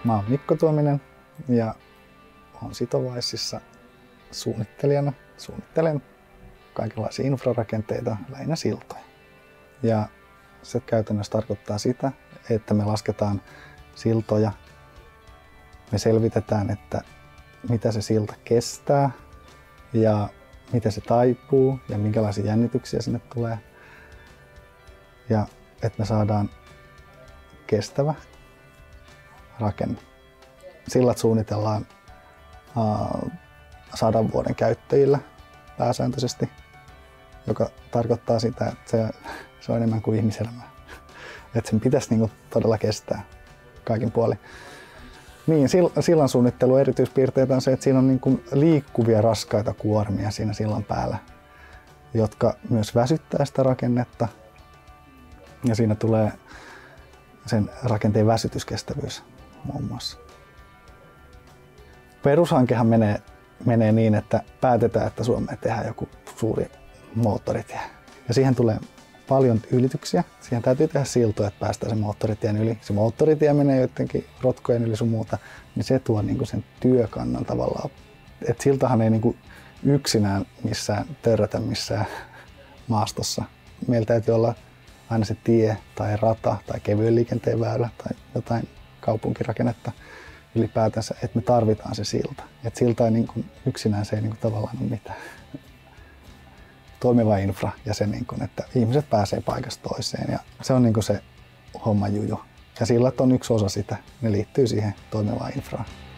Mä oon Mikko Tuominen ja oon Sitowiseissa suunnittelijana. Suunnittelen kaikenlaisia infrarakenteita, lähinnä siltoja. Ja se käytännössä tarkoittaa sitä, että me lasketaan siltoja. Me selvitetään, että mitä se silta kestää ja miten se taipuu ja minkälaisia jännityksiä sinne tulee. Ja että me saadaan kestävä rakenne. Sillat suunnitellaan 100 vuoden käyttäjillä pääsääntöisesti, joka tarkoittaa sitä, että se on enemmän kuin ihmiselämää. Että sen pitäisi niinku todella kestää kaikin puolin. Niin, sillan suunnittelun erityispiirteitä on se, että siinä on niinku liikkuvia raskaita kuormia siinä sillan päällä, jotka myös väsyttää sitä rakennetta. Ja siinä tulee sen rakenteen väsytyskestävyys muun muassa. Perushankehan menee niin, että päätetään, että Suomeen tehdään joku suuri moottoritie. Ja siihen tulee paljon ylityksiä. Siihen täytyy tehdä siltoja, että päästään sen moottoritien yli. Se moottoritie menee jotenkin rotkojen yli sun muuta, niin se tuo niinku sen työkannan tavallaan. Et siltahan ei niinku yksinään missään törrötä missään maastossa. Meillä täytyy olla aina se tie tai rata tai kevyen liikenteen väylä tai jotain kaupunkirakennetta ylipäätänsä, että me tarvitaan se silta. Et silta ei niinku, yksinään se ei niinku tavallaan ole mitään. Toimiva infra ja se, niinku, että ihmiset pääsee paikasta toiseen ja se on niinku se homma juju. Ja sillat on yksi osa sitä, ne liittyy siihen toimivaan infraan.